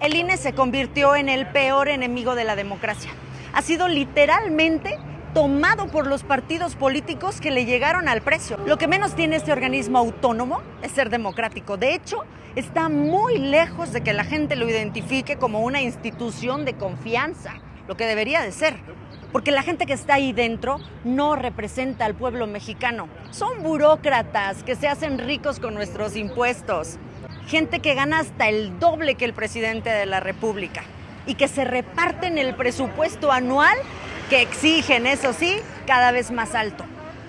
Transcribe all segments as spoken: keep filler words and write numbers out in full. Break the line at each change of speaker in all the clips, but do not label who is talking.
El I N E se convirtió en el peor enemigo de la democracia. Ha sido literalmente tomado por los partidos políticos que le llegaron al precio. Lo que menos tiene este organismo autónomo es ser democrático. De hecho, está muy lejos de que la gente lo identifique como una institución de confianza, lo que debería de ser. Porque la gente que está ahí dentro no representa al pueblo mexicano. Son burócratas que se hacen ricos con nuestros impuestos. Gente que gana hasta el doble que el presidente de la República y que se reparten el presupuesto anual que exigen, eso sí, cada vez más alto.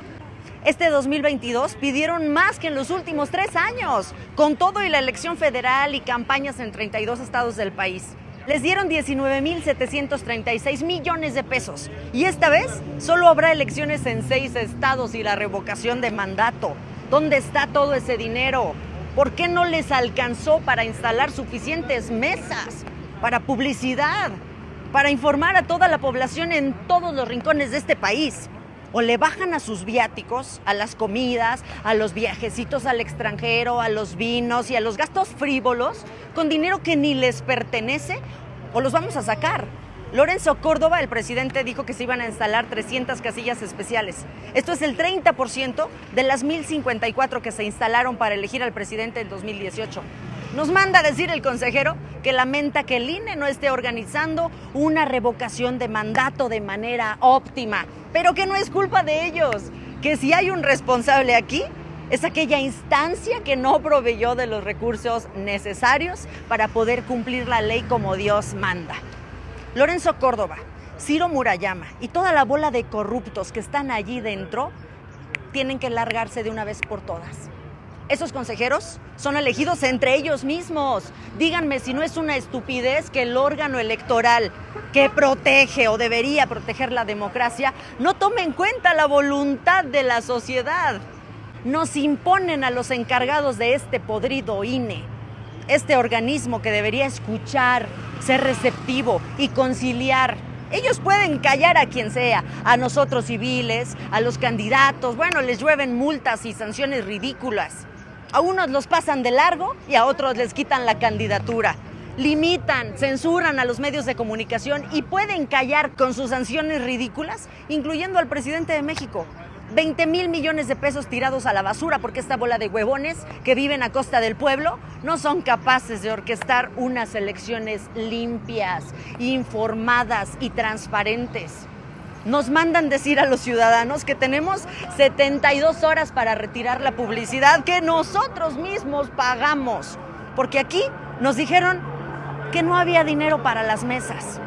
Este dos mil veintidós pidieron más que en los últimos tres años, con todo y la elección federal y campañas en treinta y dos estados del país. Les dieron diecinueve mil setecientos treinta y seis millones de pesos y esta vez solo habrá elecciones en seis estados y la revocación de mandato. ¿Dónde está todo ese dinero? ¿Por qué no les alcanzó para instalar suficientes mesas, para publicidad, para informar a toda la población en todos los rincones de este país? O le bajan a sus viáticos, a las comidas, a los viajecitos al extranjero, a los vinos y a los gastos frívolos con dinero que ni les pertenece, o los vamos a sacar. Lorenzo Córdoba, el presidente, dijo que se iban a instalar trescientas casillas especiales. Esto es el treinta por ciento de las mil cincuenta y cuatro que se instalaron para elegir al presidente en dos mil dieciocho. Nos manda a decir el consejero que lamenta que el I N E no esté organizando una revocación de mandato de manera óptima, pero que no es culpa de ellos, que si hay un responsable aquí, es aquella instancia que no proveyó de los recursos necesarios para poder cumplir la ley como Dios manda. Lorenzo Córdoba, Ciro Murayama y toda la bola de corruptos que están allí dentro tienen que largarse de una vez por todas. Esos consejeros son elegidos entre ellos mismos. Díganme si no es una estupidez que el órgano electoral que protege o debería proteger la democracia no tome en cuenta la voluntad de la sociedad. Nos imponen a los encargados de este podrido I N E, este organismo que debería escuchar, ser receptivo y conciliar. Ellos pueden callar a quien sea, a nosotros civiles, a los candidatos. Bueno, les llueven multas y sanciones ridículas. A unos los pasan de largo y a otros les quitan la candidatura. Limitan, censuran a los medios de comunicación y pueden callar con sus sanciones ridículas, incluyendo al presidente de México. veinte mil millones de pesos tirados a la basura porque esta bola de huevones que viven a costa del pueblo no son capaces de orquestar unas elecciones limpias, informadas y transparentes. Nos mandan decir a los ciudadanos que tenemos setenta y dos horas para retirar la publicidad que nosotros mismos pagamos, porque aquí nos dijeron que no había dinero para las mesas.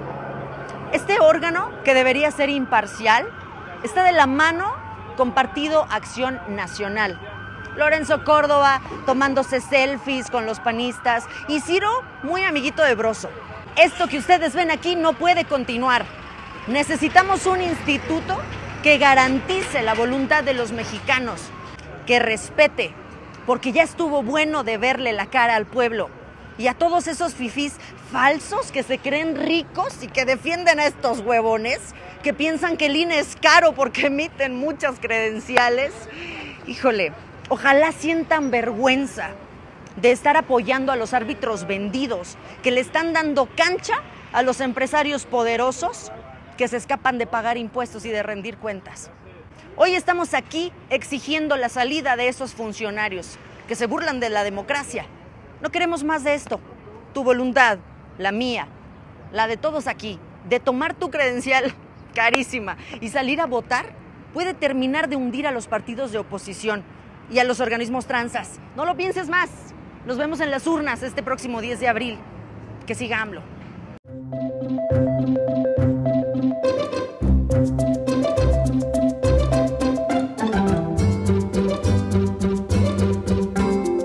Este órgano, que debería ser imparcial, está de la mano con Partido Acción Nacional. Lorenzo Córdoba tomándose selfies con los panistas y Ciro muy amiguito de Broso. Esto que ustedes ven aquí no puede continuar. Necesitamos un instituto que garantice la voluntad de los mexicanos, que respete, porque ya estuvo bueno de verle la cara al pueblo y a todos esos fifís falsos que se creen ricos y que defienden a estos huevones, que piensan que el I N E es caro porque emiten muchas credenciales. Híjole, ojalá sientan vergüenza de estar apoyando a los árbitros vendidos, que le están dando cancha a los empresarios poderosos que se escapan de pagar impuestos y de rendir cuentas. Hoy estamos aquí exigiendo la salida de esos funcionarios que se burlan de la democracia. No queremos más de esto. Tu voluntad, la mía, la de todos aquí, de tomar tu credencial carísima y salir a votar, puede terminar de hundir a los partidos de oposición y a los organismos transas. No lo pienses más. Nos vemos en las urnas este próximo diez de abril. Que siga AMLO.